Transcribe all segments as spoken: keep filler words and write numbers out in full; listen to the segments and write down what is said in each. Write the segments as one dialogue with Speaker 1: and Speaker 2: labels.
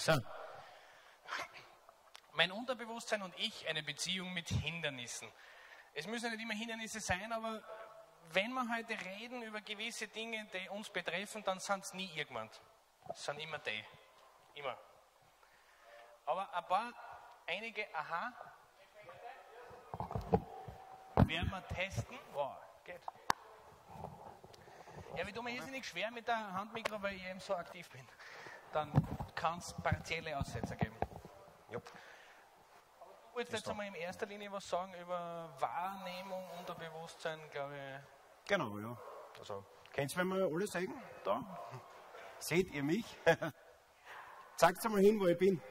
Speaker 1: So. Mein Unterbewusstsein und ich, eine Beziehung mit Hindernissen. Es müssen nicht immer Hindernisse sein, aber wenn wir heute reden über gewisse Dinge, die uns betreffen, dann sind es nie irgendwann. Es sind immer die. Immer. Aber ein paar, einige, aha, werden wir testen. Wow, geht. Ja, wie du mir jetzt nicht schwer mit der Handmikro, weil ich eben so aktiv bin. Dann kann es partielle Aussetzer geben.
Speaker 2: Ja.
Speaker 1: Aber du wolltest jetzt einmal in erster Linie was sagen über Wahrnehmung, Unterbewusstsein, glaube ich.
Speaker 2: Genau, ja. Also, könnt ihr, wenn wir alle sagen? Da. Seht ihr mich? Zeigt mal hin, wo ich bin.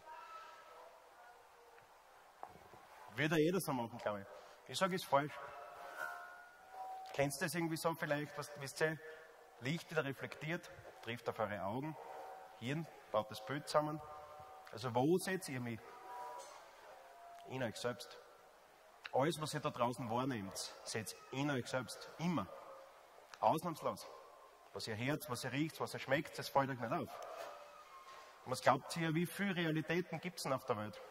Speaker 2: Wird ja jeder so machen, glaube ich. Ich sage, es ist falsch. Kennst du das irgendwie so vielleicht, was wisst ihr? Licht wieder reflektiert, trifft auf eure Augen, Hirn, baut das Bild zusammen. Also wo seht ihr mich? In euch selbst. Alles, was ihr da draußen wahrnehmt, seht in euch selbst. Immer. Ausnahmslos. Was ihr hört, was ihr riecht, was ihr schmeckt, das fällt euch nicht auf. Und was glaubt ihr, wie viele Realitäten gibt es denn auf der Welt?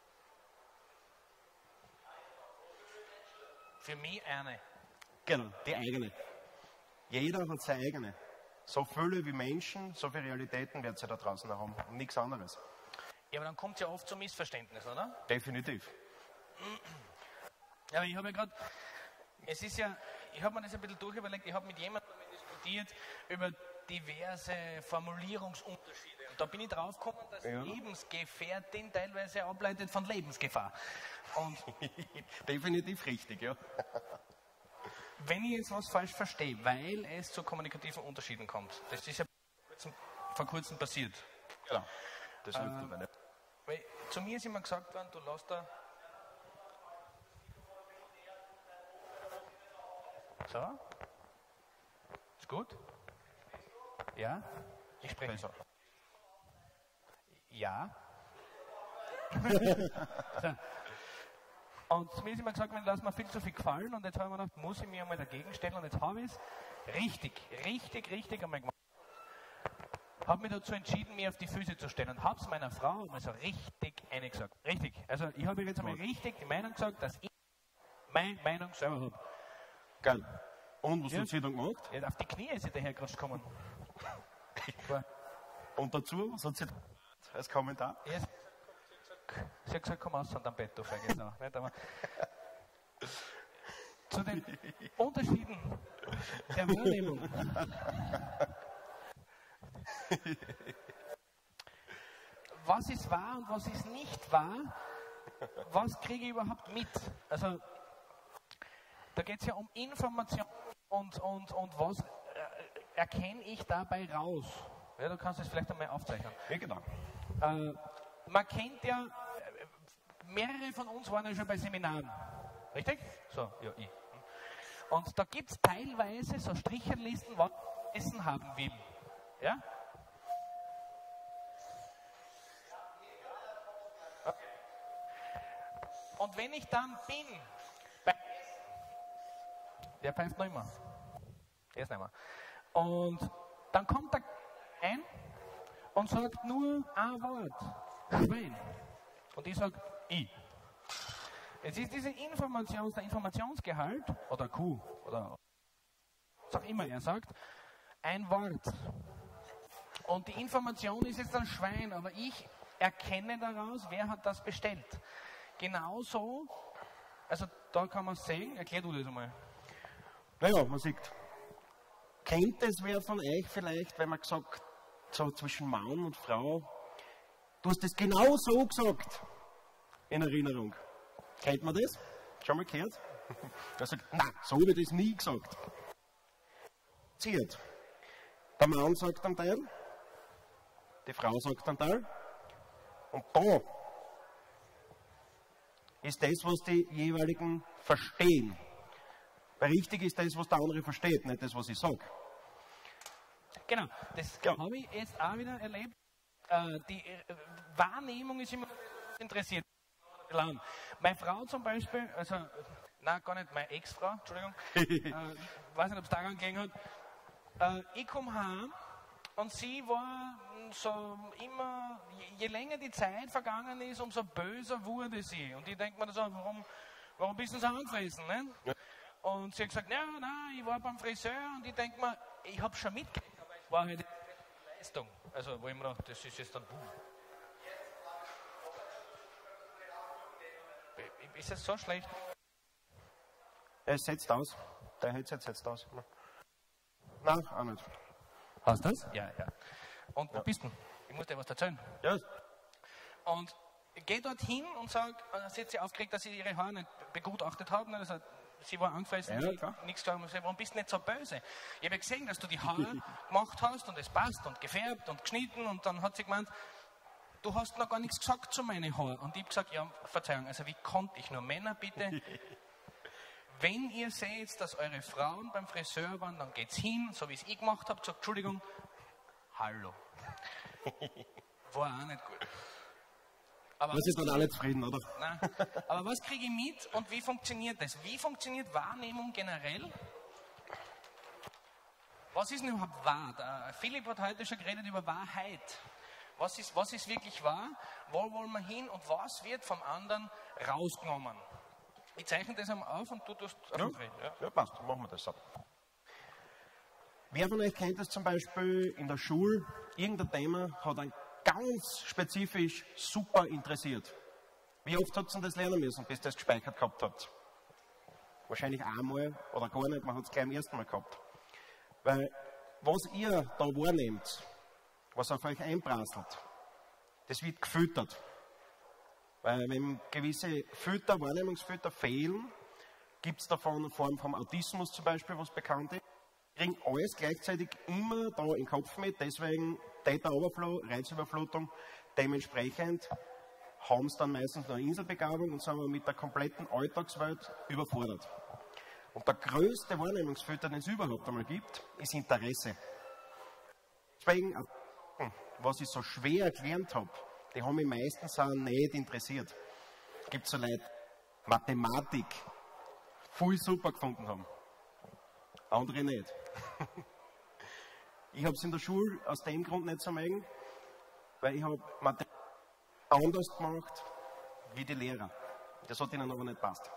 Speaker 1: Für mich eine.
Speaker 2: Genau, die eigene. Jeder hat seine eigene. So viele wie Menschen, so viele Realitäten wird es da draußen haben und nichts anderes.
Speaker 1: Ja, aber dann kommt es ja oft zu Missverständnissen, oder?
Speaker 2: Definitiv.
Speaker 1: Ja, aber ich habe ja gerade, es ist ja, ich habe mir das ein bisschen durchüberlegt, ich habe mit jemandem diskutiert über diverse Formulierungsunterschiede. Und da bin ich drauf gekommen, dass
Speaker 2: ja.
Speaker 1: Lebensgefährtin teilweise ableitet von Lebensgefahr. Und
Speaker 2: definitiv richtig, ja.
Speaker 1: Wenn ich jetzt was falsch verstehe, weil es zu kommunikativen Unterschieden kommt, das ist ja vor kurzem passiert.
Speaker 2: Genau. Das hilft
Speaker 1: ähm,
Speaker 2: aber nicht.
Speaker 1: Weil zu mir ist immer gesagt worden, du lässt da. So? Ist gut? Ja? Ich spreche so. Ja? So. Und zu mir ist immer gesagt, wenn lass mir viel zu viel gefallen und jetzt habe ich mir gedacht, muss ich mich einmal dagegen stellen und jetzt habe ich es richtig, richtig, richtig einmal gemacht. Habe mich dazu entschieden, mich auf die Füße zu stellen und habe es meiner Frau mal so richtig eine gesagt. Richtig. Also ich habe jetzt einmal richtig die Meinung gesagt, dass ich meine Meinung selber habe.
Speaker 2: Geil. Und was ja. hat sie dann gemacht?
Speaker 1: Ja, auf die Knie ist sie daher gerade gekommen.
Speaker 2: Und dazu, was hat sie als Kommentar?
Speaker 1: Ja, sie hat gesagt, komm aus an dein Bett, du Feige. So, nicht, aber zu den Unterschieden der Wahrnehmung. Was ist wahr und was ist nicht wahr? Was kriege ich überhaupt mit? Also, da geht es ja um Information und, und, und was erkenne ich dabei raus? Ja, du kannst es vielleicht einmal aufzeichnen.
Speaker 2: Ja, genau.
Speaker 1: Äh, man kennt ja, mehrere von uns waren ja schon bei Seminaren. Richtig? So, ja, ich. Und da gibt es teilweise so Stricherlisten, was wir Essen haben will. Ja? Und wenn ich dann bin, bei der pfeift noch immer. Der ist nicht mehr. Und dann kommt der ein und sagt nur ein Wort. Schwein. Und ich sage, ich. Jetzt ist diese Informations, der Informationsgehalt, oder Kuh, oder was auch immer er sagt, ein Wort. Und die Information ist jetzt ein Schwein, aber ich erkenne daraus, wer hat das bestellt. Genauso, also da kann man sehen, erklär du das einmal.
Speaker 2: Naja, man sieht, kennt es wer von euch vielleicht, wenn man gesagt, so zwischen Mann und Frau, du hast das genau so gesagt, in Erinnerung. Kennt man das? Schon mal gehört? Der sagt, nein, so habe ich das nie gesagt. Zieht. Der Mann sagt einen Teil, die Frau sagt einen Teil, und da ist das, was die jeweiligen verstehen. Weil richtig ist das, was der andere versteht, nicht das, was ich sage.
Speaker 1: Genau, das ja. habe ich jetzt auch wieder erlebt. Äh, die äh, Wahrnehmung ist immer interessiert. Meine Frau zum Beispiel, also, nein, gar nicht, meine Ex-Frau, Entschuldigung, äh, weiß nicht, ob es daran gelegen hat. Äh, ich komme heim und sie war so immer, je, je länger die Zeit vergangen ist, umso böser wurde sie. Und ich denke mir so, warum, warum bist du so angefressen? Ne? Ja. Und sie hat gesagt, ja, nein, ich war beim Friseur und ich denke mir, ich habe schon mitgekriegt, aber es war halt eine Leistung. Also, wo ich mir dachte, das ist jetzt dann, boom. Ist es so schlecht?
Speaker 2: Es setzt aus. Der Headset setzt aus. Nein, auch nicht.
Speaker 1: Hast du das? Ja, ja. Und wo ja. bist du? Ich muss dir was erzählen.
Speaker 2: Ja.
Speaker 1: Und ich gehe dorthin und sage, dann sitzt sie aufgeregt, dass sie ihre Haare nicht begutachtet haben. Also, sie war angefressen,
Speaker 2: ja,
Speaker 1: ja, nichts gesagt. Und warum bist du nicht so böse? Ich habe gesehen, dass du die Haare gemacht hast und es passt und gefärbt und geschnitten. Und dann hat sie gemeint, du hast noch gar nichts gesagt zu meinen Haaren. Und ich habe gesagt, ja, Verzeihung, also wie konnte ich nur? Männer, bitte, wenn ihr seht, dass eure Frauen beim Friseur waren, dann geht's hin, so wie es ich gemacht habe, sagt, Entschuldigung, hallo. War auch nicht gut. Aber
Speaker 2: das ist dann alle zufrieden, oder?
Speaker 1: Nein, aber was kriege ich mit und wie funktioniert das? Wie funktioniert Wahrnehmung generell? Was ist denn überhaupt wahr? Der Philipp hat heute schon geredet über Wahrheit. Was ist, was ist wirklich wahr? Wo wollen wir hin und was wird vom anderen rausgenommen? Ich zeichne das einmal auf und du tust
Speaker 2: ja.
Speaker 1: reden. Ja.
Speaker 2: ja, passt, machen wir das so. Wer von euch kennt das zum Beispiel in der Schule? Irgendein Thema hat einen ganz spezifisch super interessiert. Wie oft habt ihr das lernen müssen, bis ihr das gespeichert gehabt habt? Wahrscheinlich einmal oder gar nicht, man hat es gleich am ersten Mal gehabt. Weil was ihr da wahrnehmt, was auf euch einprasselt, das wird gefüttert. Weil wenn gewisse Filter, Wahrnehmungsfilter fehlen, gibt es davon eine Form vom Autismus zum Beispiel, was bekannt ist. Die kriegen alles gleichzeitig immer da im Kopf mit, deswegen Data Overflow, Reizüberflutung, dementsprechend haben sie dann meistens eine Inselbegabung und sind mit der kompletten Alltagswelt überfordert. Und der größte Wahrnehmungsfilter, den es überhaupt einmal gibt, ist Interesse. Deswegen, was ich so schwer gelernt habe, die haben mich meistens auch nicht interessiert. Es gibt so Leute, Mathematik, voll super gefunden haben. Andere nicht. Ich habe es in der Schule aus dem Grund nicht so mögen, weil ich habe Mathematik anders gemacht wie die Lehrer. Das hat ihnen aber nicht passt.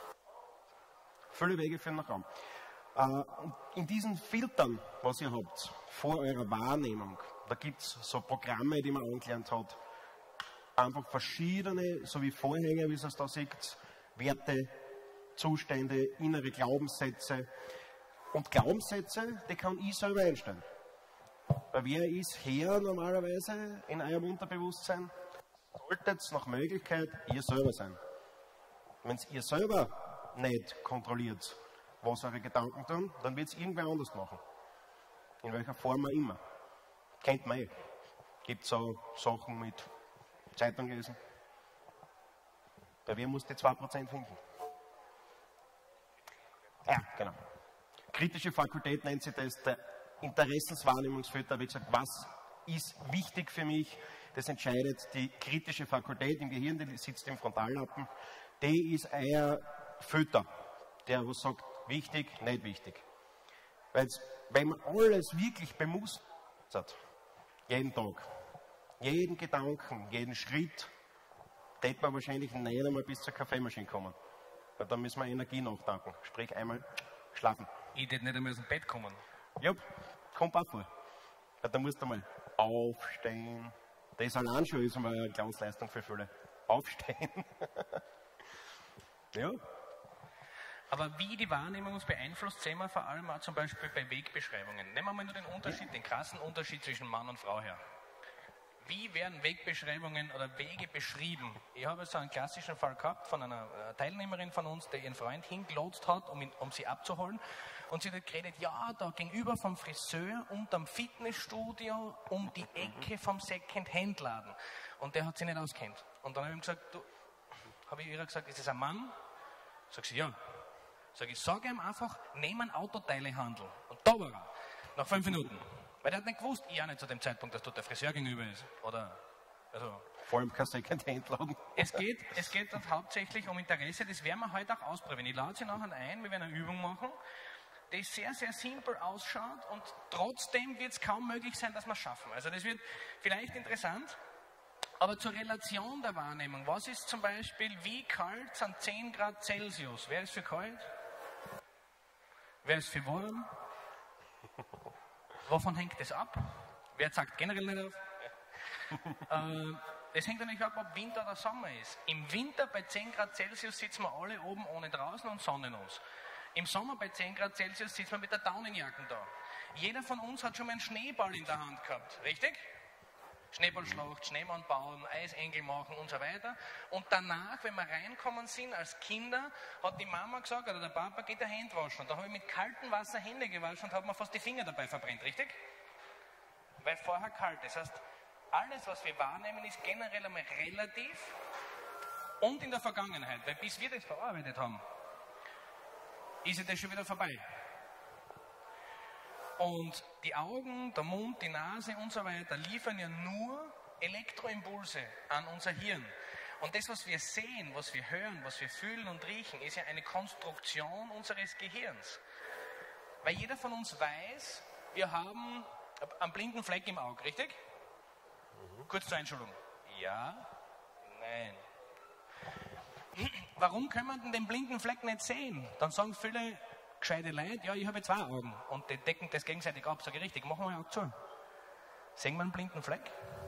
Speaker 2: Viele Wege führen nach Raum. Und in diesen Filtern, was ihr habt, vor eurer Wahrnehmung, da gibt es so Programme, die man angelernt hat, einfach verschiedene, so wie Vorhänge, wie ihr es da seht, Werte, Zustände, innere Glaubenssätze. Und Glaubenssätze, die kann ich selber einstellen. Weil wer ist Herr normalerweise in eurem Unterbewusstsein? Solltet es nach Möglichkeit ihr selber sein. Wenn es ihr selber nicht kontrolliert, was eure Gedanken tun, dann wird es irgendwer anders machen. In welcher Form auch immer. Kennt man eh. Gibt so Sachen mit Zeitung lesen. Bei wem muss die zwei Prozent finden? Ja, genau. Kritische Fakultät nennt sich das, der Interessenswahrnehmungsfilter. Wie gesagt, was ist wichtig für mich? Das entscheidet die kritische Fakultät im Gehirn, die sitzt im Frontallappen. Die ist euer Filter, der was sagt, wichtig, nicht wichtig. Weil wenn man alles wirklich bewusst hat, jeden Tag, jeden Gedanken, jeden Schritt, wird man wahrscheinlich nicht einmal bis zur Kaffeemaschine kommen. Weil dann müssen wir Energie nachtanken, sprich einmal schlafen.
Speaker 1: Ich hätte nicht einmal aus dem Bett kommen.
Speaker 2: Ja, kommt auch vor. Ja, da musst du mal aufstehen. Das allein schon ist einmal eine Glanzleistung für viele. Aufstehen. Ja.
Speaker 1: Aber wie die Wahrnehmung uns beeinflusst, sehen wir vor allem auch zum Beispiel bei Wegbeschreibungen. Nehmen wir mal nur den Unterschied, den krassen Unterschied zwischen Mann und Frau her. Wie werden Wegbeschreibungen oder Wege beschrieben? Ich habe so einen klassischen Fall gehabt von einer Teilnehmerin von uns, die ihren Freund hingelotst hat, um, ihn, um sie abzuholen. Und sie hat geredet, ja, da gegenüber vom Friseur und am Fitnessstudio um die Ecke vom Second-Hand-Laden. Und der hat sich nicht auskennt. Und dann habe ich ihm gesagt, du, habe ich ihr gesagt, ist das ein Mann? Sagt sie, ja. Sag ich, sag ihm einfach, nehmen einen Autoteilehandel. Und da war er. Nach fünf Minuten. Weil der hat nicht gewusst, ich auch nicht zu dem Zeitpunkt, dass dort der Friseur gegenüber ist. Oder, also.
Speaker 2: Vor allem kein Second-Hand-Laden.
Speaker 1: Es geht, es geht dort hauptsächlich um Interesse, das werden wir heute auch ausprobieren. Ich lade Sie nachher ein, wir werden eine Übung machen. das sehr, sehr simpel ausschaut und trotzdem wird es kaum möglich sein, dass wir es schaffen. Also das wird vielleicht interessant, aber zur Relation der Wahrnehmung. Was ist zum Beispiel, wie kalt sind zehn Grad Celsius? Wer ist für kalt? Wer ist für warm? Wovon hängt das ab? Wer sagt generell nicht auf? äh, das hängt nämlich ab, ob Winter oder Sommer ist. Im Winter bei zehn Grad Celsius sitzen wir alle oben ohne draußen und sonnen uns. Im Sommer bei zehn Grad Celsius sitzen wir mit der Daunenjacken da. Jeder von uns hat schon mal einen Schneeball in der Hand gehabt, richtig? Schneeballschlacht, Schneemann bauen, Eisengel machen und so weiter. Und danach, wenn wir reinkommen sind als Kinder, hat die Mama gesagt, oder der Papa, geht der Hände waschen. Und da habe ich mit kaltem Wasser Hände gewaschen und habe mir fast die Finger dabei verbrennt, richtig? Weil vorher kalt ist. Das heißt, alles, was wir wahrnehmen, ist generell einmal relativ und in der Vergangenheit. Weil bis wir das verarbeitet haben, ist ja das schon wieder vorbei. Und die Augen, der Mund, die Nase und so weiter liefern ja nur Elektroimpulse an unser Hirn. Und das, was wir sehen, was wir hören, was wir fühlen und riechen, ist ja eine Konstruktion unseres Gehirns. Weil jeder von uns weiß, wir haben einen blinden Fleck im Auge, richtig? Mhm. Kurz zur Einschulung. Ja, nein. Warum können wir denn den blinden Fleck nicht sehen? Dann sagen viele gescheite Leute, ja, ich habe zwei Augen und die decken das gegenseitig ab. Sage ich richtig, machen wir ein Auge zu. Sehen wir einen blinden Fleck?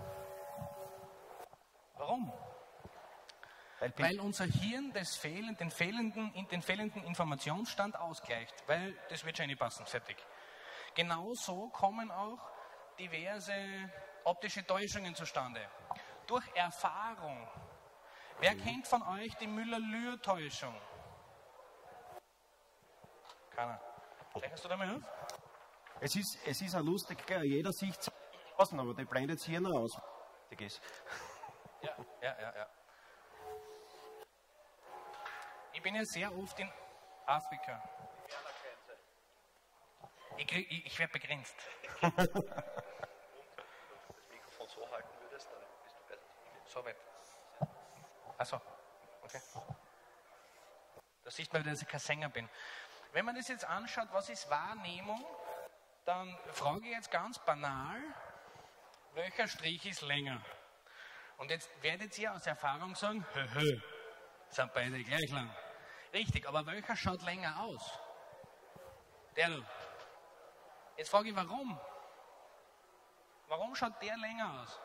Speaker 1: Warum? Weil, weil unser Hirn das Fehlen, den, fehlenden, den fehlenden Informationsstand ausgleicht. Weil das wird schon nicht passen, fertig. Genauso kommen auch diverse optische Täuschungen zustande. Durch Erfahrung. Wer kennt von euch die Müller-Lühr-Täuschung? Keiner. Rechnest du damit auf?
Speaker 2: Es ist, es ist auch lustig, gell? Jeder sieht es außen, aber der blendet es hier noch aus. Ist.
Speaker 1: Ja, ja, ja, ja. Ich bin ja sehr oft in Afrika. Ich, ich, ich werde begrenzt.
Speaker 3: Wenn du das Mikrofon so halten würdest, dann bist du besser.
Speaker 1: So weit. Achso, okay. Da sieht man, dass ich kein Sänger bin. Wenn man das jetzt anschaut, was ist Wahrnehmung, dann frage ich jetzt ganz banal, welcher Strich ist länger? Und jetzt werdet ihr aus Erfahrung sagen, hö, hö, sind beide gleich lang. Richtig, aber welcher schaut länger aus? Der da. Jetzt frage ich, warum? Warum schaut der länger aus?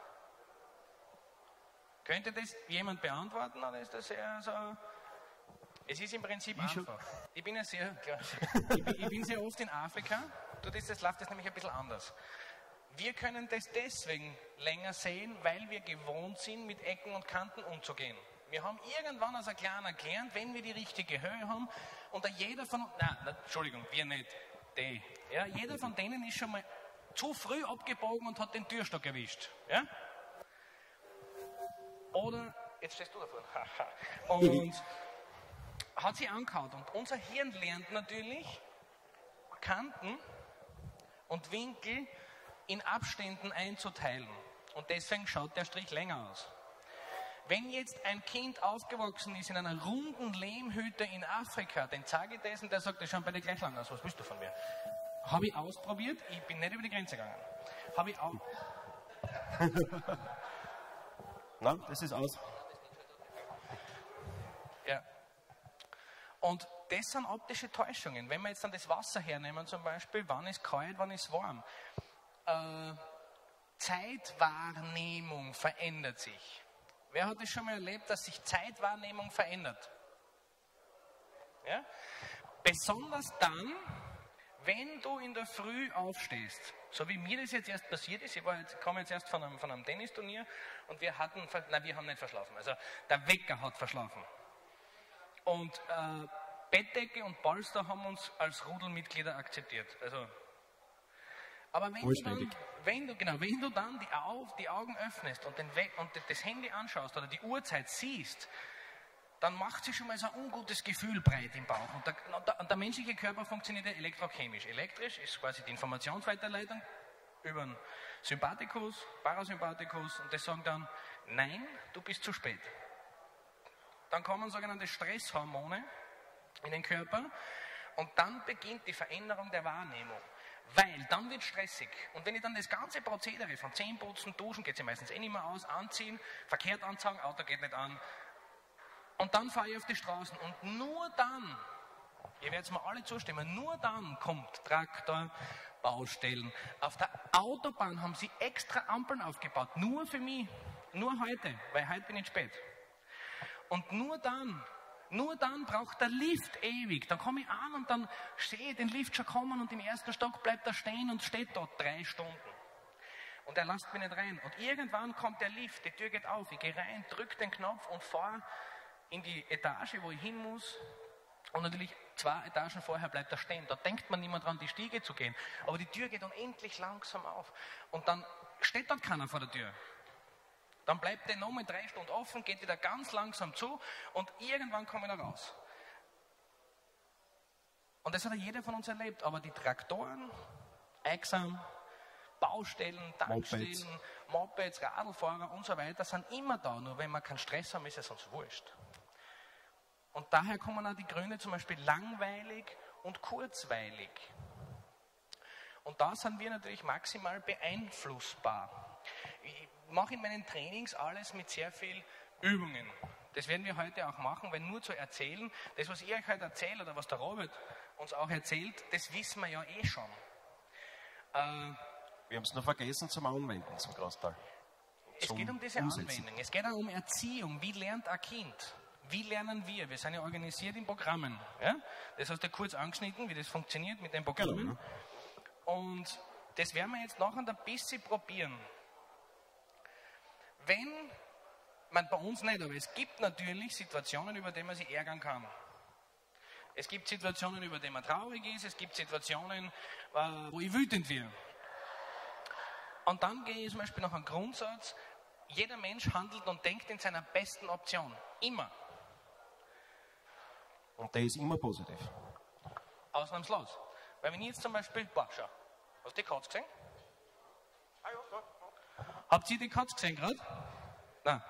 Speaker 1: Könnte das jemand beantworten oder ist das eher so? Es ist im Prinzip ich einfach. Schon. Ich bin ja sehr, klar, ich, bin, ich bin sehr oft in Afrika, dort ist das, läuft das nämlich ein bisschen anders. Wir können das deswegen länger sehen, weil wir gewohnt sind, mit Ecken und Kanten umzugehen. Wir haben irgendwann als ein Kleiner gelernt, wenn wir die richtige Höhe haben, und da jeder von, nein, nein, Entschuldigung, wir nicht, die, ja, jeder von denen ist schon mal zu früh abgebogen und hat den Türstock erwischt. Ja? Oder, jetzt stehst du davor, und hat sie angehauen. Und unser Hirn lernt natürlich, Kanten und Winkel in Abständen einzuteilen. Und deswegen schaut der Strich länger aus. Wenn jetzt ein Kind aufgewachsen ist in einer runden Lehmhütte in Afrika, den zeige ich das und der sagt, das schaut bei dir gleich lang aus. Was willst du von mir? Habe ich ausprobiert, ich bin nicht über die Grenze gegangen. Habe ich auch.
Speaker 2: Na, das ist aus.
Speaker 1: Ja. Und das sind optische Täuschungen. Wenn wir jetzt dann das Wasser hernehmen zum Beispiel, wann ist kalt, wann ist warm. Äh, Zeitwahrnehmung verändert sich. Wer hat es schon mal erlebt, dass sich Zeitwahrnehmung verändert? Ja? Besonders dann, wenn du in der Früh aufstehst, so wie mir das jetzt erst passiert ist. Ich war jetzt, komme jetzt erst von einem, von einem Tennisturnier und wir hatten, nein, wir haben nicht verschlafen, also der Wecker hat verschlafen. Und äh, Bettdecke und Polster haben uns als Rudelmitglieder akzeptiert. Also, aber wenn du, dann, wenn, du, genau, wenn du dann die, Au die Augen öffnest und, den We und das Handy anschaust oder die Uhrzeit siehst, dann macht sich schon mal so ein ungutes Gefühl breit im Bauch. Und der, und der, und der menschliche Körper funktioniert ja elektrochemisch. Elektrisch ist quasi die Informationsweiterleitung über den Sympathikus, Parasympathikus, und das sagen dann, nein, du bist zu spät. Dann kommen sogenannte Stresshormone in den Körper Und dann beginnt die Veränderung der Wahrnehmung. Weil dann wird es stressig. Und wenn ich dann das ganze Prozedere von Zähneputzen, Duschen, geht es ja meistens eh nicht mehr aus, anziehen, verkehrt anzeigen, Auto geht nicht an. Und dann fahre ich auf die Straßen. Und nur dann, ihr werdet mir alle zustimmen, nur dann kommt Traktor, Baustellen. Auf der Autobahn haben sie extra Ampeln aufgebaut, nur für mich, nur heute, weil heute bin ich spät. Und nur dann, nur dann braucht der Lift ewig. Dann komme ich an und dann sehe ich den Lift schon kommen und im ersten Stock bleibt er stehen und steht dort drei Stunden. Und er lässt mich nicht rein. Und irgendwann kommt der Lift, die Tür geht auf, ich gehe rein, drücke den Knopf und fahre in die Etage, wo ich hin muss. Und natürlich zwei Etagen vorher bleibt er stehen. Da denkt man nicht mehr dran, die Stiege zu gehen. Aber die Tür geht unendlich langsam auf. Und dann steht dort keiner vor der Tür. Dann bleibt der nochmal drei Stunden offen, geht wieder ganz langsam zu und irgendwann komme ich da raus. Und das hat ja jeder von uns erlebt. Aber die Traktoren, Exam, Baustellen, Tankstellen, Mopeds. Mopeds, Radlfahrer und so weiter sind immer da. Nur wenn wir keinen Stress haben, ist es uns wurscht. Und daher kommen auch die Gründe zum Beispiel langweilig und kurzweilig. Und da sind wir natürlich maximal beeinflussbar. Ich mache in meinen Trainings alles mit sehr viel Übungen. Das werden wir heute auch machen, weil nur zu erzählen, das, was ich euch heute erzähle oder was der Robert uns auch erzählt, das wissen wir ja eh schon. Äh,
Speaker 2: wir haben es nur vergessen zum Anwenden, zum Großteil.
Speaker 1: Es geht um diese Umsetzen. Anwendung, es geht auch um Erziehung. Wie lernt ein Kind? Wie lernen wir? Wir sind ja organisiert in Programmen. Ja? Das hast du kurz angeschnitten, wie das funktioniert mit den Programmen. Und das werden wir jetzt noch ein bisschen probieren. Wenn man bei uns nicht, aber es gibt natürlich Situationen, über die man sich ärgern kann. Es gibt Situationen, über die man traurig ist, es gibt Situationen, wo ich wütend werde. Und dann gehe ich zum Beispiel nach einem Grundsatz, jeder Mensch handelt und denkt in seiner besten Option. Immer.
Speaker 2: Und der ist immer positiv.
Speaker 1: Ausnahmslos. Weil wenn ich jetzt zum Beispiel, boah, schau, hast du die Katze gesehen? Ah, ja, ja, ja. Habt ihr die Katze gesehen gerade? Nein.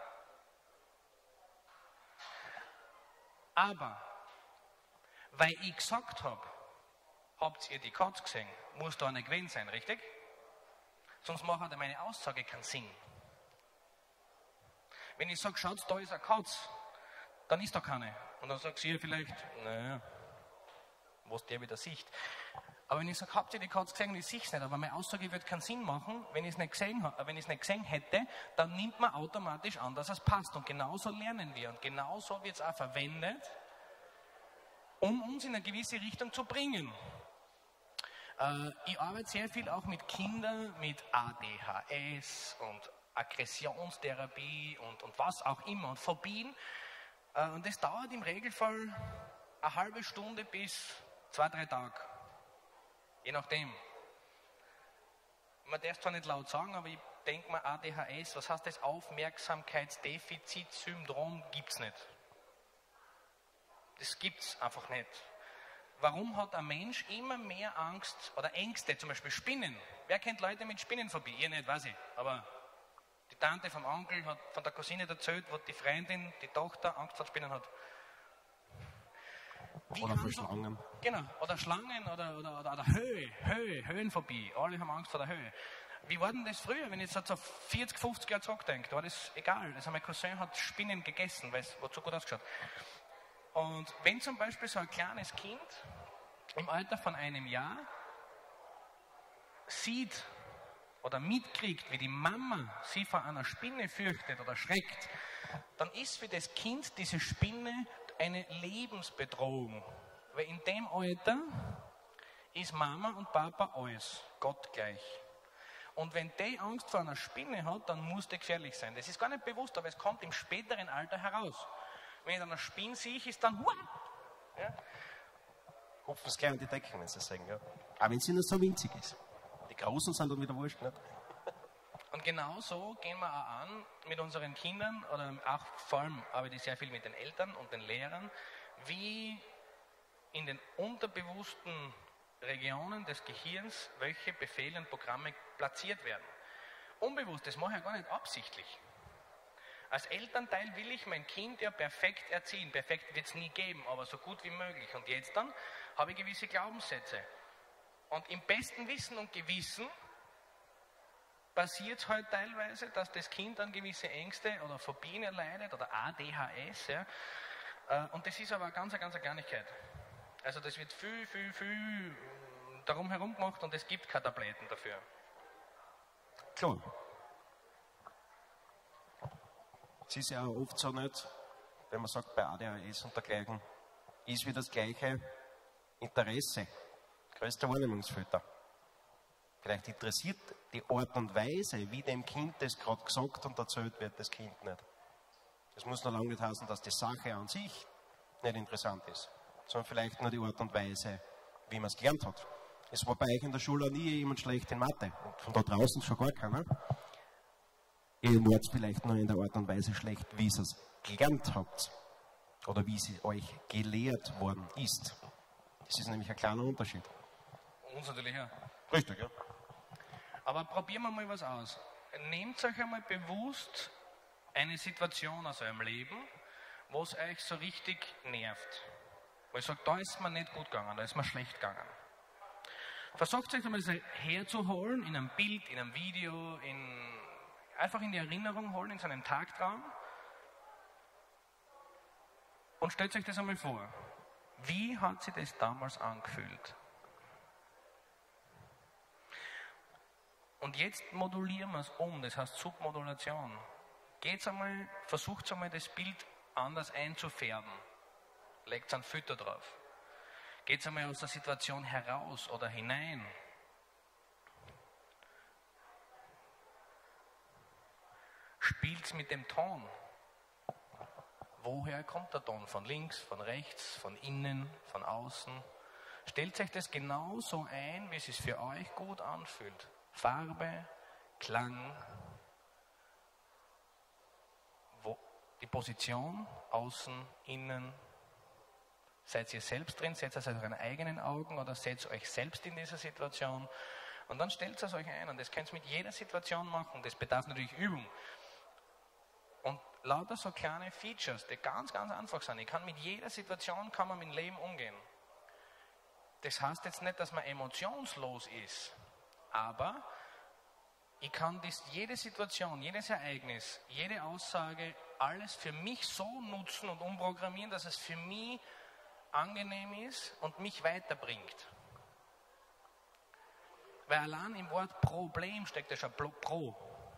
Speaker 1: Aber, weil ich gesagt habe, habt ihr die Katze gesehen, muss da eine gewesen sein, richtig? Sonst macht meine Aussage keinen Sinn. Wenn ich sage, schaut, da ist eine Katze, dann ist da keine. Und dann sagt sie vielleicht, naja, was der wieder sieht. Aber wenn ich sage, habt ihr die Katze gesehen und ich sehe es nicht, aber meine Aussage wird keinen Sinn machen, wenn ich es nicht gesehen, wenn ich es nicht gesehen hätte, dann nimmt man automatisch an, dass es passt. Und genauso lernen wir. Und genauso wird es auch verwendet, um uns in eine gewisse Richtung zu bringen. Äh, ich arbeite sehr viel auch mit Kindern mit A D H S und Aggressionstherapie und, und was auch immer und Phobien. Äh, und das dauert im Regelfall eine halbe Stunde bis zwei, drei Tage. Je nachdem. Man darf es zwar nicht laut sagen, aber ich denke mal A D H S, was heißt das? Aufmerksamkeitsdefizitsyndrom gibt es nicht. Das gibt es einfach nicht. Warum hat ein Mensch immer mehr Angst oder Ängste, zum Beispiel Spinnen? Wer kennt Leute mit Spinnenphobie? Ihr nicht, weiß ich. Aber die Tante vom Onkel hat von der Cousine erzählt, wo die Freundin, die Tochter Angst vor Spinnen hat. Wie
Speaker 2: oder vor Schlangen.
Speaker 1: Genau, oder Schlangen oder, oder, oder, oder Höhe, Höhe, Höhenphobie. Alle haben Angst vor der Höhe. Wie war denn das früher, wenn ich jetzt so vierzig, fünfzig Jahre zurückdenke? Da war das egal. Also mein Cousin hat Spinnen gegessen, weil es hat so gut ausgeschaut. Und wenn zum Beispiel so ein kleines Kind im Alter von einem Jahr sieht oder mitkriegt, wie die Mama sie vor einer Spinne fürchtet oder schreckt, dann ist für das Kind diese Spinne eine Lebensbedrohung. Weil in dem Alter ist Mama und Papa alles, Gott gleich. Und wenn die Angst vor einer Spinne hat, dann muss die gefährlich sein. Das ist gar nicht bewusst, aber es kommt im späteren Alter heraus. Wenn ich dann eine Spinne sehe, ist dann Huah! Ja?
Speaker 2: Hupfen es gleich an die Decken, wenn sie sagen. Ja. Auch wenn sie nur so winzig ist. Die Großen sind dann wieder wurscht, nicht?
Speaker 1: Und genau so gehen wir auch an mit unseren Kindern, oder auch vor allem arbeite ich sehr viel mit den Eltern und den Lehrern, wie in den unterbewussten Regionen des Gehirns welche Befehle und Programme platziert werden. Unbewusst, das mache ich ja gar nicht absichtlich. Als Elternteil will ich mein Kind ja perfekt erziehen. Perfekt wird es nie geben, aber so gut wie möglich. Und jetzt dann habe ich gewisse Glaubenssätze. Und im besten Wissen und Gewissen passiert es halt teilweise, dass das Kind dann gewisse Ängste oder Phobien erleidet oder A D H S. Ja. Und das ist aber eine ganz, ganz eine Kleinigkeit. Also das wird viel, viel, viel darum herum gemacht und es gibt keine Tabletten dafür.
Speaker 2: Klar. Es ist ja auch oft so nicht, wenn man sagt, bei A D H S und dergleichen, ist wie das gleiche Interesse, größter Wahrnehmungsfilter. Vielleicht interessiert die Art und Weise, wie dem Kind das gerade gesagt und erzählt wird, das Kind nicht. Das muss noch lange nicht heißen, dass die Sache an sich nicht interessant ist, sondern vielleicht nur die Art und Weise, wie man es gelernt hat. Es war bei euch in der Schule auch nie jemand schlecht in Mathe und von da draußen schon gar keiner. Ihr wart vielleicht nur in der Art und Weise schlecht, wie ihr es gelernt habt oder wie sie euch gelehrt worden ist. Das ist nämlich ein kleiner Unterschied.
Speaker 1: Uns natürlich ja.
Speaker 2: Richtig, ja.
Speaker 1: Aber probieren wir mal was aus. Nehmt euch einmal bewusst eine Situation aus eurem Leben, wo es euch so richtig nervt. Wo ihr sagt, da ist mir nicht gut gegangen, da ist mir schlecht gegangen. Versucht euch einmal herzuholen in einem Bild, in einem Video, in, einfach in die Erinnerung holen, in so einem Tagtraum. Und stellt euch das einmal vor. Wie hat sich das damals angefühlt? Und jetzt modulieren wir es um, das heißt Submodulation. Geht's einmal, versucht einmal das Bild anders einzufärben. Legt einen Filter drauf. Geht's einmal aus der Situation heraus oder hinein. Spielt's mit dem Ton. Woher kommt der Ton? Von links, von rechts, von innen, von außen? Stellt euch das genauso ein, wie es sich für euch gut anfühlt. Farbe, Klang, wo, die Position, außen, innen. Seid ihr selbst drin, seid ihr aus euren eigenen Augen oder seid ihr euch selbst in dieser Situation? Und dann stellt es euch ein und das könnt ihr mit jeder Situation machen. Das bedarf natürlich Übung. Und lauter so kleine Features, die ganz, ganz einfach sind. Ich kann mit jeder Situation, kann man mit dem Leben umgehen. Das heißt jetzt nicht, dass man emotionslos ist. Aber ich kann das, jede Situation, jedes Ereignis, jede Aussage, alles für mich so nutzen und umprogrammieren, dass es für mich angenehm ist und mich weiterbringt. Weil allein im Wort Problem steckt ja schon Pro.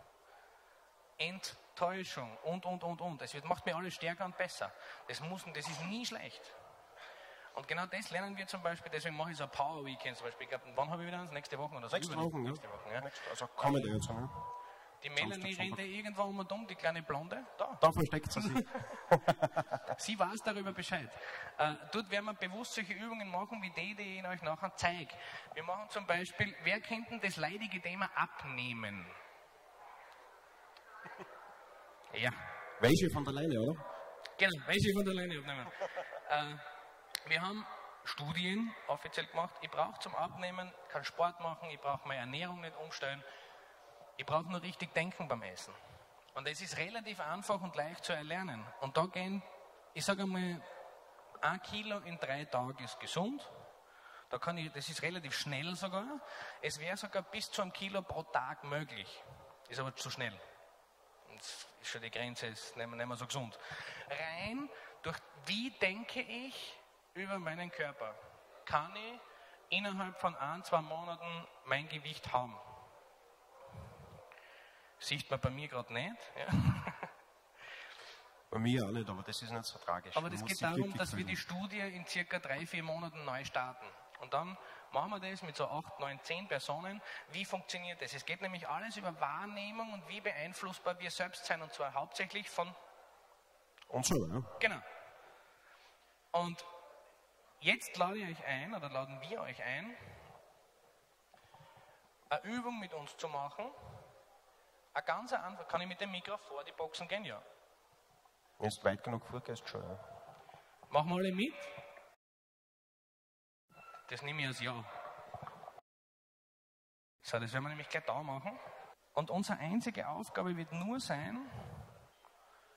Speaker 1: Enttäuschung und, und, und, und. Das macht mir alles stärker und besser. Das, muss, das ist nie schlecht. Und genau das lernen wir zum Beispiel, deswegen mache ich so ein Power Weekend zum Beispiel. Ich glaube, wann habe ich wieder eins? Nächste Woche oder so?
Speaker 2: Nächste Woche, ja.
Speaker 1: Nächste Woche, ja.
Speaker 2: Also kommen die jetzt, ne?
Speaker 1: Die Melanie rennt ja irgendwo um und um, die kleine Blonde. Da.
Speaker 2: Da versteckt sie sich.
Speaker 1: Sie weiß darüber Bescheid. Äh, dort werden wir bewusst solche Übungen machen, wie die, die ich euch nachher zeige. Wir machen zum Beispiel, wer kennt denn das leidige Thema Abnehmen? Ja.
Speaker 2: Welche von der Leine, oder?
Speaker 1: Genau, welche von der Leine abnehmen. äh, wir haben Studien offiziell gemacht. Ich brauche zum Abnehmen keinen Sport machen, ich brauche meine Ernährung nicht umstellen. Ich brauche nur richtig denken beim Essen. Und es ist relativ einfach und leicht zu erlernen. Und da gehen, ich sage einmal, ein Kilo in drei Tagen ist gesund. Da kann ich, das ist relativ schnell sogar. Es wäre sogar bis zu einem Kilo pro Tag möglich. Ist aber zu schnell. Das ist schon die Grenze, ist nicht mehr, nicht mehr so gesund. Rein durch, wie denke ich über meinen Körper, kann ich innerhalb von ein, zwei Monaten mein Gewicht haben. Sieht man bei mir gerade nicht. Ja.
Speaker 2: Bei mir auch nicht, aber das ist nicht so tragisch.
Speaker 1: Aber das geht darum, dass wir die Studie in circa drei, vier Monaten neu starten. Und dann machen wir das mit so acht, neun, zehn Personen. Wie funktioniert das? Es geht nämlich alles über Wahrnehmung und wie beeinflussbar wir selbst sein. Und zwar hauptsächlich von...
Speaker 2: Und so, ja.
Speaker 1: Genau. Und jetzt lade ich euch ein, oder laden wir euch ein, eine Übung mit uns zu machen. Eine ganz einfach. Kann ich mit dem Mikro vor die Boxen gehen? Ja.
Speaker 2: Wenn du weit genug vorgehst, schon, ja.
Speaker 1: Machen wir alle mit? Das nehme ich als Ja. So, das werden wir nämlich gleich da machen. Und unsere einzige Aufgabe wird nur sein,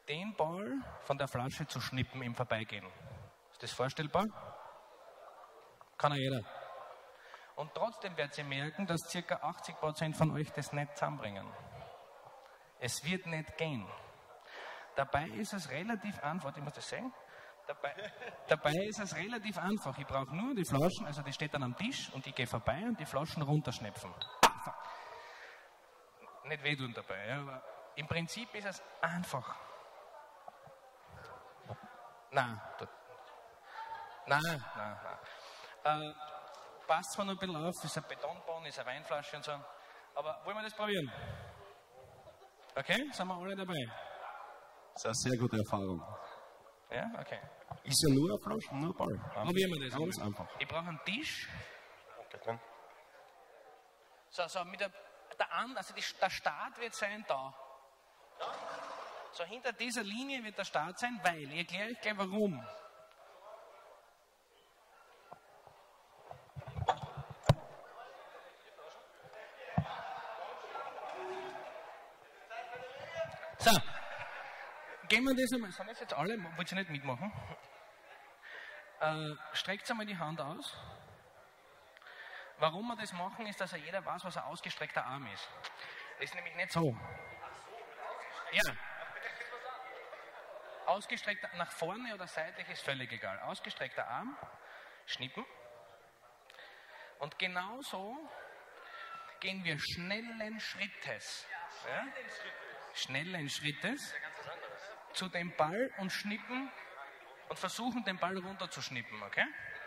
Speaker 1: den Ball von der Flasche zu schnippen im Vorbeigehen. Ist das vorstellbar? Kann ja jeder. Und trotzdem werdet ihr merken, dass ca. achtzig Prozent von euch das nicht zusammenbringen. Es wird nicht gehen. Dabei ist es relativ einfach, ich muss das sagen, dabei, dabei ist es relativ einfach. Ich brauche nur die Flaschen, also die steht dann am Tisch und ich gehe vorbei und die Flaschen runterschnipfen. Nicht wehtun dabei, ja, aber im Prinzip ist es einfach. Nein, nein, nein, nein. Äh, passt zwar noch ein bisschen auf, ist ein Betonboden, ist eine Weinflasche und so, aber wollen wir das probieren? Okay, sind wir alle dabei?
Speaker 2: Das ist eine sehr gute Erfahrung.
Speaker 1: Ja, okay.
Speaker 2: Ist ja nur eine Flasche, nur ein Ball.
Speaker 1: Probieren wir das.
Speaker 2: Ganz einfach.
Speaker 1: Ich brauche einen Tisch. So, so, mit der, der, An, also die, der Start wird sein da. So, hinter dieser Linie wird der Start sein, weil, ich erkläre euch gleich warum. So, gehen wir das einmal, sind das jetzt alle, wollt ihr nicht mitmachen? Äh, streckt einmal die Hand aus. Warum wir das machen, ist, dass ja jeder weiß, was ein ausgestreckter Arm ist. Das ist nämlich nicht so. Ja. Ausgestreckter nach vorne oder seitlich ist völlig egal. Ausgestreckter Arm, schnippen. Und genauso gehen wir schnellen Schrittes. Ja? Schnellen Schrittes zu dem Ball und schnippen und versuchen, den Ball runterzuschnippen, okay?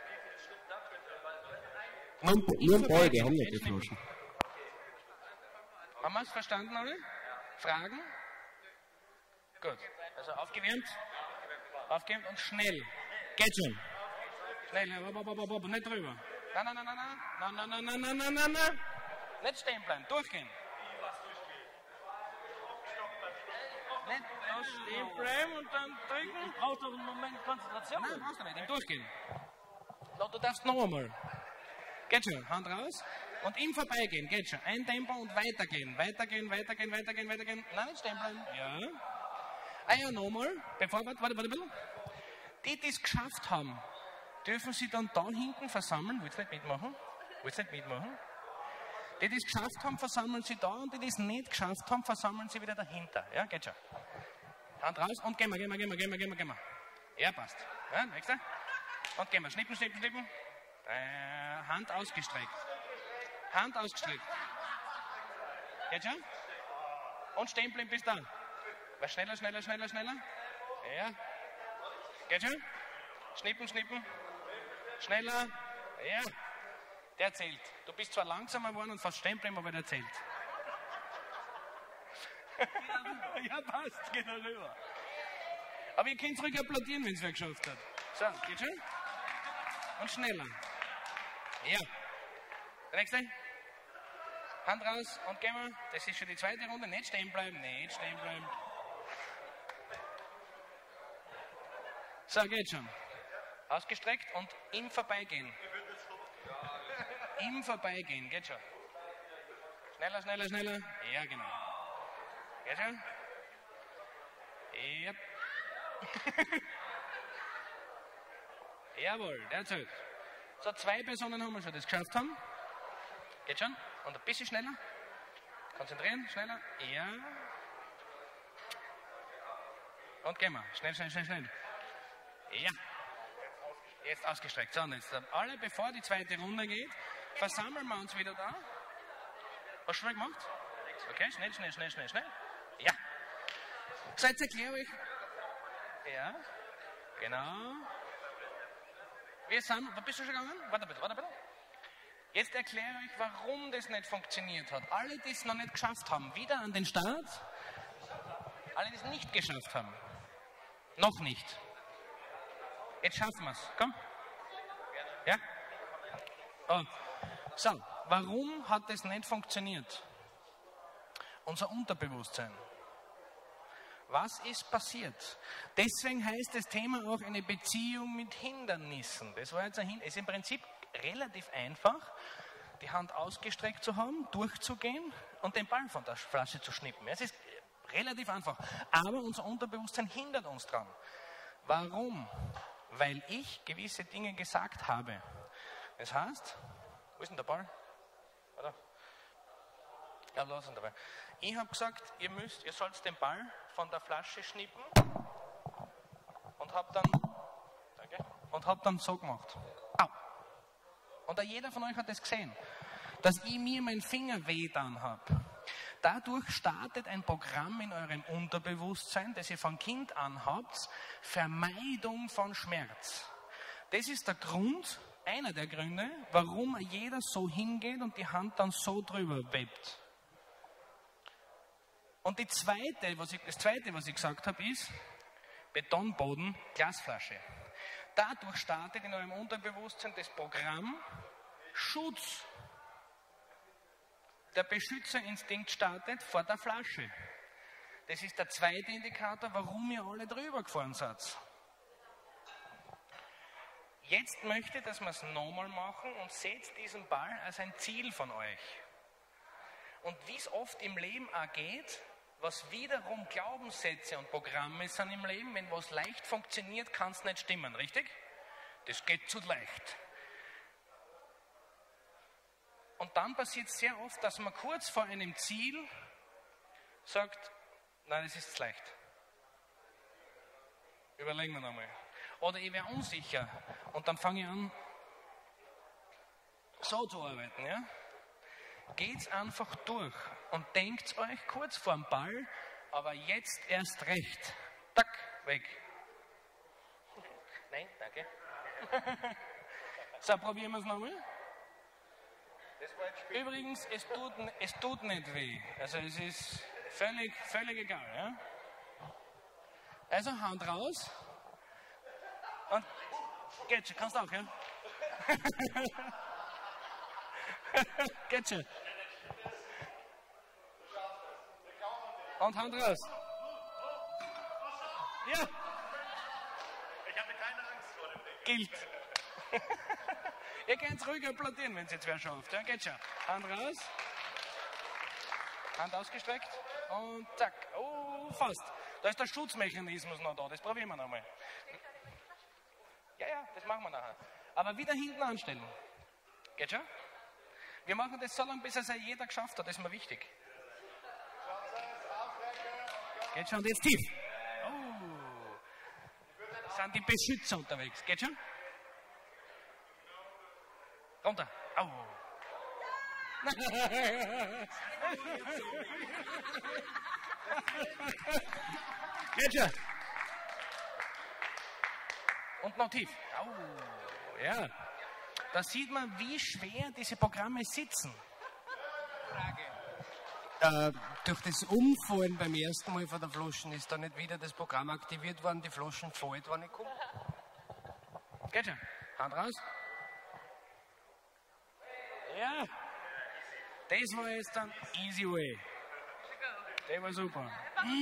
Speaker 2: Nur, nur ein Ball, wir haben nicht die Flaschen.
Speaker 1: Haben wir es verstanden alle? Fragen? Gut. Also aufgewärmt, aufgewärmt und schnell. Geht schon. Schnell, aber nicht drüber. Nein, nein, nein, nein, nein, nein, nein, nein, nein, nein, nein, nein. Nicht stehen bleiben, durchgehen. Nicht stehen bleiben und dann drücken.
Speaker 3: Braucht doch einen Moment Konzentration.
Speaker 1: Nein, brauchst du nicht, durchgehen. No, du darfst noch einmal. Geht schon, Hand raus. Und im Vorbeigehen, geht schon. Ein Tempo und weitergehen. Weitergehen, weitergehen, weitergehen, weitergehen. Nein, nicht stehen bleiben. Ja. Ah ja, nochmal. Bevor, warte, warte, warte, warte. Die, die es geschafft haben, dürfen sie dann da hinten versammeln. Willst du nicht mitmachen? Willst du nicht mitmachen? Die, die es geschafft haben, versammeln sie da und die, die es nicht geschafft haben, versammeln sie wieder dahinter. Ja, geht schon. Hand raus und gehen wir, gehen wir, gehen wir, gehen wir, gehen wir, gehen wir. Ja, passt. Ja, nächster. Und gehen wir. Schnippen, schnippen, schnippen. Äh, Hand ausgestreckt. Hand ausgestreckt. Geht schon? Und stehen bleiben bis dann. War schneller, schneller, schneller, schneller. Ja. Geht schon? Schnippen, schnippen. Schneller. Ja. Der zählt. Du bist zwar langsamer geworden und fast stehen bleiben, aber der zählt. Ja, passt. Geht noch rüber. Aber ihr könnt ruhig applaudieren, wenn es wer geschafft hat. So, geht schon? Und schneller. Ja. Der nächste. Hand raus und gehen wir. Das ist schon die zweite Runde. Nicht stehen bleiben, nicht stehen bleiben. So, geht schon. Ausgestreckt und im Vorbeigehen. Im Vorbeigehen, geht schon. Schneller, schneller, schneller. Ja, genau. Geht schon? Ja. Jawohl, der zählt. So, zwei Personen haben wir schon, das geschafft haben. Geht schon? Und ein bisschen schneller. Konzentrieren, schneller. Ja. Und gehen wir. Schnell, schnell, schnell, schnell. Ja. Jetzt ausgestreckt. So, und jetzt alle, bevor die zweite Runde geht, versammeln wir uns wieder da. Hast du schon mal gemacht? Okay, schnell, schnell, schnell, schnell, schnell. Ja. So, jetzt erkläre ich. Ja. Genau. Wir sind, wo bist du schon gegangen? Warte bitte, warte bitte. Jetzt erkläre ich, warum das nicht funktioniert hat. Alle, die es noch nicht geschafft haben, wieder an den Start. Alle, die es nicht geschafft haben. Noch nicht. Jetzt schaffen wir es. Komm. Ja? Oh. So, warum hat das nicht funktioniert? Unser Unterbewusstsein. Was ist passiert? Deswegen heißt das Thema auch eine Beziehung mit Hindernissen. Das war jetzt ein Hin- ist im Prinzip relativ einfach, die Hand ausgestreckt zu haben, durchzugehen und den Ball von der Flasche zu schnippen. Es ist Relativ einfach. Aber unser Unterbewusstsein hindert uns dran. Warum? Weil ich gewisse Dinge gesagt habe. Das heißt, wo ist denn der Ball? Oder? Ja, los ihn dabei. Ich habe gesagt, ihr müsst, ihr sollt den Ball von der Flasche schnippen und habe dann, danke, und hab dann so gemacht. Au. Und da jeder von euch hat das gesehen, dass ich mir meinen Finger wehgetan habe. Dadurch startet ein Programm in eurem Unterbewusstsein, das ihr von Kind an habt, Vermeidung von Schmerz. Das ist der Grund, einer der Gründe, warum jeder so hingeht und die Hand dann so drüber webt. Und die zweite, was ich, das zweite, was ich gesagt habe, ist Betonboden, Glasflasche. Dadurch startet in eurem Unterbewusstsein das Programm Schutz. Der Beschützerinstinkt startet vor der Flasche. Das ist der zweite Indikator, warum ihr alle drüber gefahren seid. Jetzt möchte ich, dass wir es nochmal machen und seht diesen Ball als ein Ziel von euch. Und wie es oft im Leben auch geht, was wiederum Glaubenssätze und Programme sind im Leben, wenn was leicht funktioniert, kann es nicht stimmen, richtig? Das geht zu leicht. Und dann passiert es sehr oft, dass man kurz vor einem Ziel sagt, nein, das ist zu leicht. Überlegen wir nochmal. Oder ich wäre unsicher und dann fange ich an, so zu arbeiten. Ja? Geht's einfach durch und denkt euch kurz vor dem Ball, aber jetzt erst recht. Tack, weg. Nein, danke. So, probieren wir es nochmal. Übrigens, es tut, es tut nicht weh. Also es ist völlig, völlig egal. Ja? Also Hand raus. Und geht schon, kannst du auch, ja? Geht schon. Und Hand raus. Ja.
Speaker 4: Ich hatte keine Angst vor dem Ding.
Speaker 1: Gilt. Ihr könnt es ruhig applaudieren, wenn es jetzt wer schafft. Ja, geht schon. Hand raus. Hand ausgestreckt. Und zack. Oh, fast. Da ist der Schutzmechanismus noch da. Das probieren wir nochmal. Ja, ja, das machen wir nachher. Aber wieder hinten anstellen. Geht schon? Wir machen das so lange, bis es ja jeder geschafft hat. Das ist mir wichtig. Geht schon? Und jetzt tief. Oh. Sind die Beschützer unterwegs. Geht schon? Runter. Au. Geht schon. Und noch tief. Au. Ja. Da sieht man, wie schwer diese Programme sitzen. Frage.
Speaker 5: Äh, durch das Umfallen beim ersten Mal von der Flaschen ist da nicht wieder das Programm aktiviert worden, die Flaschen fallen, wenn ich komme?
Speaker 1: Geht schon. Hand raus. Ja. Das war jetzt dann easy way. Der war super.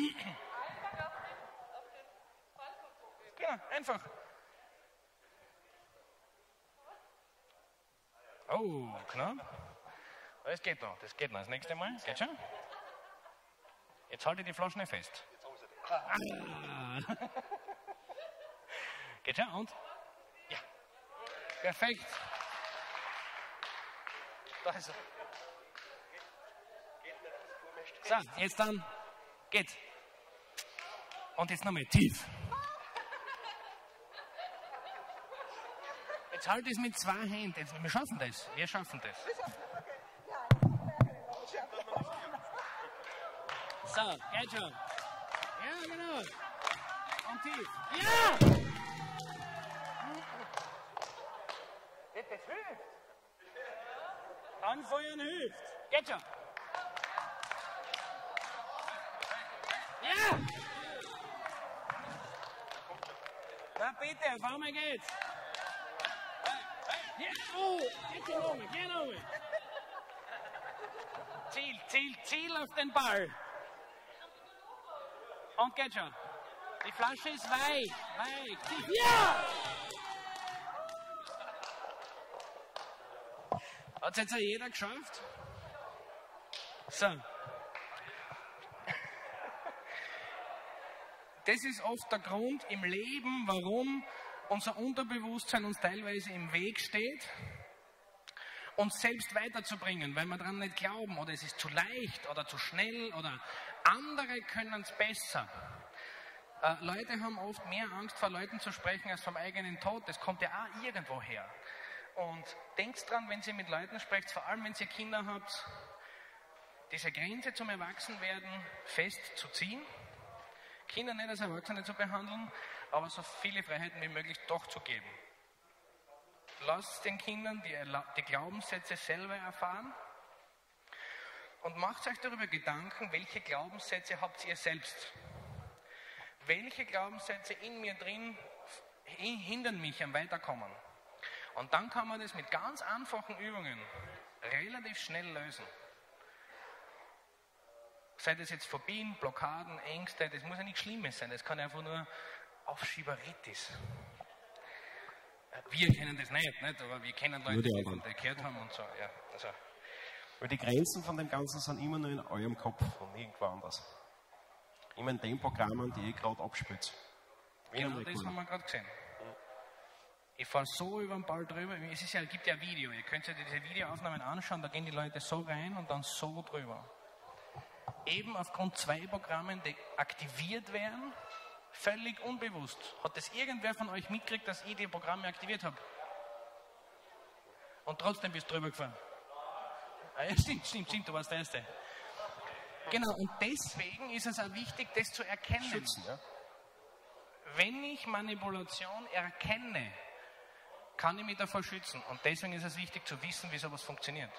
Speaker 1: Genau, einfach. Oh, knapp. Das geht noch, das geht noch. Das nächste Mal. Geht schon? Jetzt halte ich die Flaschen nicht fest. Ah. Geht schon? Und? Ja. Perfekt. Da ist er. So, jetzt dann. Geht. Und jetzt nochmal tief. Jetzt halt es mit zwei Händen. Jetzt, wir schaffen das. Wir schaffen das. So, geht schon. Ja, genau. Und tief. Ja! Das hilft. Anfeuern hilft. Geht schon. Ja! Na bitte, auf einmal geht's. Ja, oh, jetzt schon oben, geh oben. Ziel, Ziel, Ziel auf den Ball. Und geht schon. Die Flasche ist weich, weich. Ja! Hat es jetzt auch jeder geschafft? So. das ist oft der Grund im Leben, warum unser Unterbewusstsein uns teilweise im Weg steht, uns selbst weiterzubringen, weil wir daran nicht glauben oder es ist zu leicht oder zu schnell oder andere können es besser. Äh, Leute haben oft mehr Angst vor Leuten zu sprechen als vom eigenen Tod. Das kommt ja auch irgendwo her. Und denkt dran, wenn ihr mit Leuten sprecht, vor allem wenn ihr Kinder habt, diese Grenze zum Erwachsenwerden fest zu ziehen, Kinder nicht als Erwachsene zu behandeln, aber so viele Freiheiten wie möglich doch zu geben. Lasst den Kindern die, die Glaubenssätze selber erfahren und macht euch darüber Gedanken, welche Glaubenssätze habt ihr selbst. Welche Glaubenssätze in mir drin hindern mich am Weiterkommen. Und dann kann man das mit ganz einfachen Übungen relativ schnell lösen. Sei das jetzt Phobien, Blockaden, Ängste, das muss ja nichts Schlimmes sein, das kann einfach nur Aufschieberitis. Wir kennen das nicht, nicht? Aber wir kennen Leute, die von der gehört haben und so. Ja, also.
Speaker 2: Weil die Grenzen von dem Ganzen sind immer nur in eurem Kopf und nirgendwo anders. Immer in den Programmen, die ihr gerade abspielt.
Speaker 1: Genau, das haben wir gerade gesehen. Ich fahre so über den Ball drüber. Es ist ja, gibt ja ein Video, ihr könnt euch diese Videoaufnahmen anschauen, da gehen die Leute so rein und dann so drüber. Eben aufgrund zwei Programmen, die aktiviert werden, völlig unbewusst. Hat das irgendwer von euch mitgekriegt, dass ich die Programme aktiviert habe? Und trotzdem bist du drüber gefahren. Ah, ja, stimmt, stimmt, stimmt, du warst der Erste. Genau, und deswegen ist es auch wichtig, das zu erkennen.
Speaker 2: Schützen, ja?
Speaker 1: Wenn ich Manipulation erkenne, kann ich mich davor schützen. Und deswegen ist es wichtig zu wissen, wie sowas funktioniert.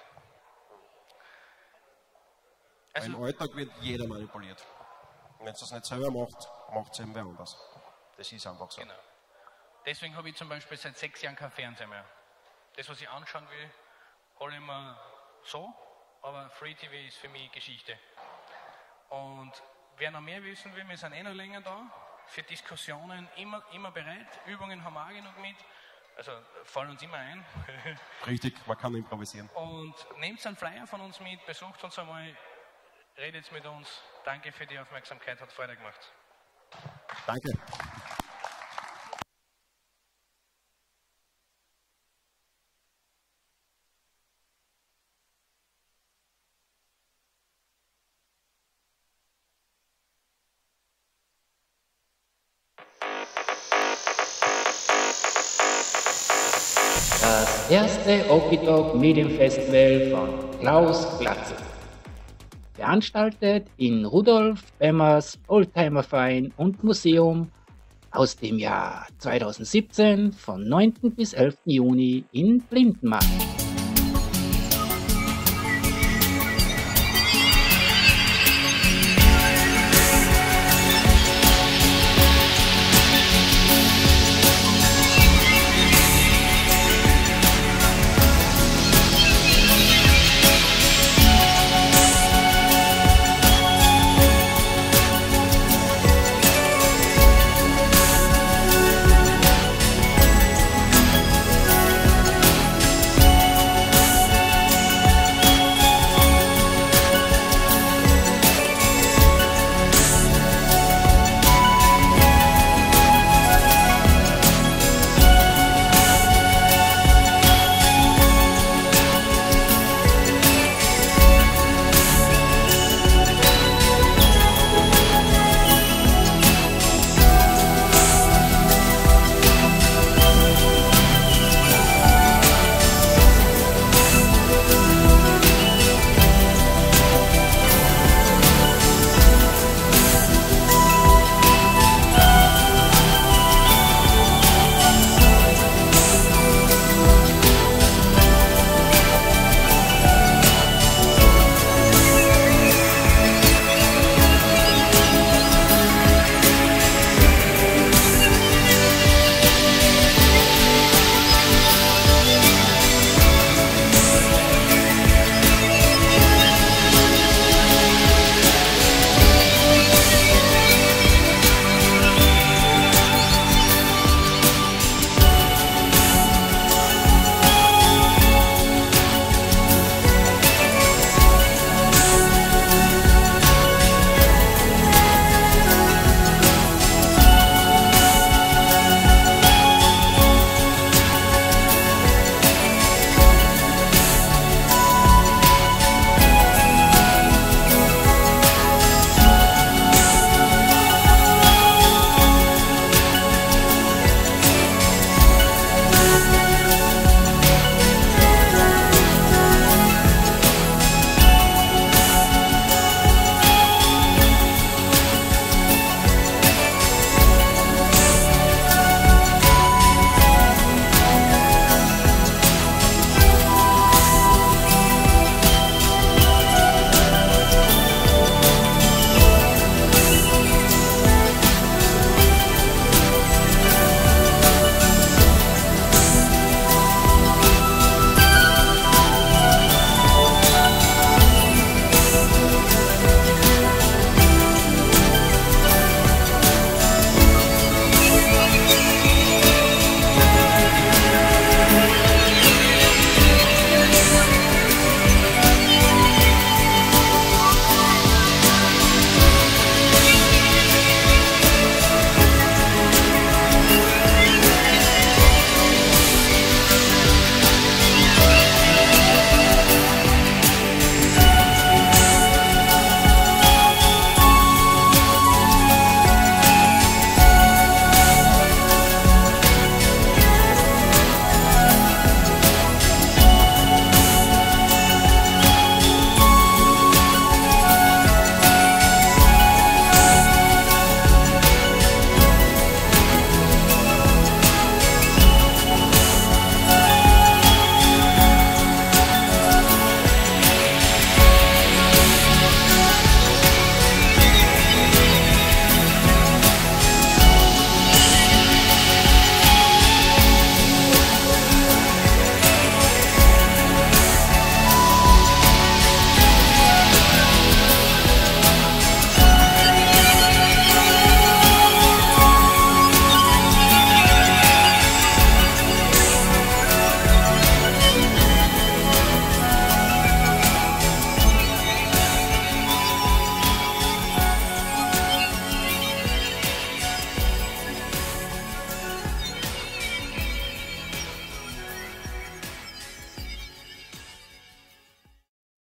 Speaker 2: Also, im Alltag wird jeder manipuliert. Und wenn es das nicht selber macht, macht es eben wer anders. Das ist einfach so.
Speaker 1: Genau. Deswegen habe ich zum Beispiel seit sechs Jahren kein Fernsehen mehr. Das, was ich anschauen will, hole ich mir so, aber Free T V ist für mich Geschichte. Und wer noch mehr wissen will, wir sind eh noch länger da, für Diskussionen immer, immer bereit. Übungen haben wir auch genug mit, also fallen uns immer ein.
Speaker 2: Richtig, man kann improvisieren.
Speaker 1: Und nehmt einen Flyer von uns mit, besucht uns einmal, redet mit uns. Danke für die Aufmerksamkeit, hat Freude gemacht.
Speaker 2: Danke.
Speaker 6: Das erste Okitalk Medienfestival von Klaus Glatze. Veranstaltet in Rudolf Bemmers Oldtimerverein und Museum aus dem Jahr zweitausendsiebzehn von neunten bis elften Juni in Blindenmarkt.